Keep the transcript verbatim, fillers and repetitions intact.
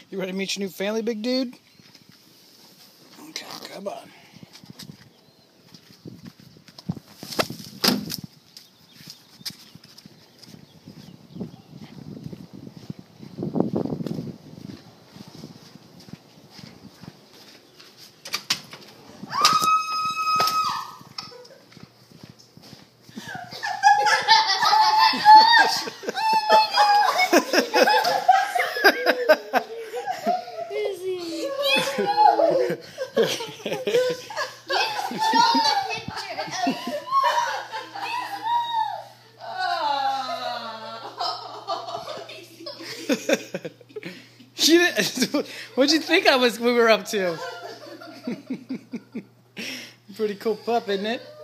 You ready to meet your new family, big dude? Okay, come on. She didn't, what'd you think I was we were up to? Pretty cool pup, isn't it?